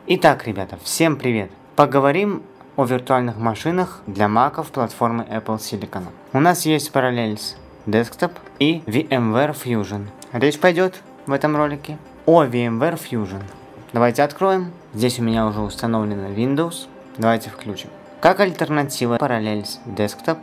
Итак, ребята, всем привет! Поговорим о виртуальных машинах для маков платформы Apple Silicon. У нас есть Parallels Desktop и VMware Fusion. Речь пойдет в этом ролике о VMware Fusion. Давайте откроем. Здесь у меня уже установлена Windows. Давайте включим. Как альтернатива Parallels Desktop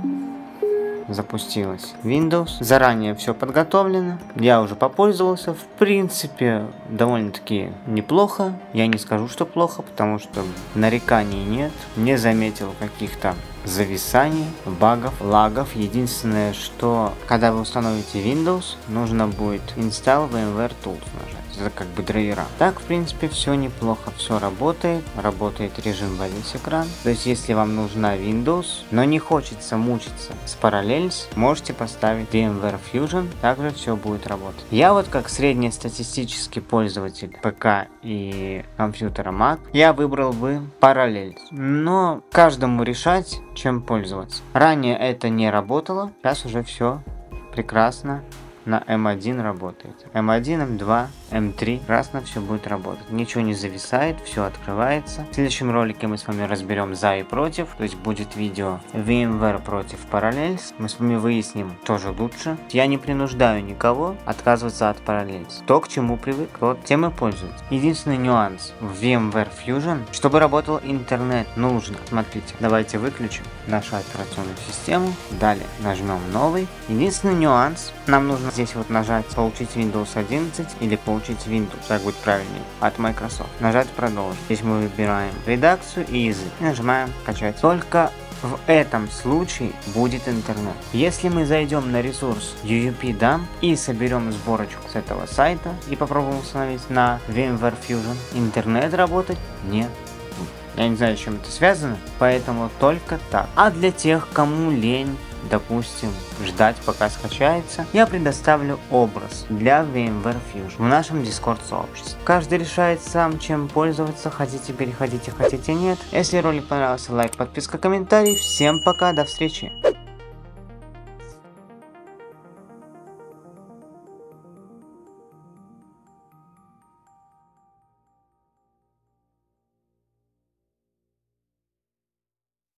запустилась Windows. Заранее все подготовлено. Я уже попользовался. В принципе, довольно-таки неплохо. Я не скажу, что плохо, потому что нареканий нет. Не заметил каких-то зависаний, багов, лагов. Единственное, что когда вы установите Windows, нужно будет Install VMware Tools нажать. Это как бы драйвера. Так, в принципе, все неплохо, все работает. Работает режим во весь экран. То есть, если вам нужна Windows, но не хочется мучиться с Parallels, можете поставить VMware Fusion. Также все будет работать. Я вот как среднестатистический пользователь ПК и компьютера Mac, я выбрал бы Parallels. Но каждому решать, чем пользоваться. Ранее это не работало. Сейчас уже все прекрасно. На M1 работает. M1, M2, M3. Прекрасно все будет работать. Ничего не зависает, все открывается. В следующем ролике мы с вами разберем за и против. То есть будет видео VMware против Parallels. Мы с вами выясним, что же лучше. Я не принуждаю никого отказываться от Parallels. То, к чему привык, тот тем и пользуется. Единственный нюанс в VMware Fusion, чтобы работал интернет, нужно. Смотрите, давайте выключим нашу операционную систему. Далее нажмем новый. Единственный нюанс, нам нужно здесь вот нажать получить Windows 11 или получить Windows, так будет правильнее, от Microsoft. Нажать продолжить. Здесь мы выбираем редакцию и язык. И нажимаем скачать. Только в этом случае будет интернет. Если мы зайдем на ресурс UUP-DAM и соберем сборочку с этого сайта и попробуем установить на VMware Fusion, интернет работать не будет. Я не знаю, с чем это связано, поэтому только так. А для тех, кому лень, допустим, ждать пока скачается, я предоставлю образ для VMware Fusion в нашем Discord сообществе. Каждый решает сам, чем пользоваться, хотите переходите, хотите нет. Если ролик понравился, лайк, подписка, комментарий. Всем пока, до встречи!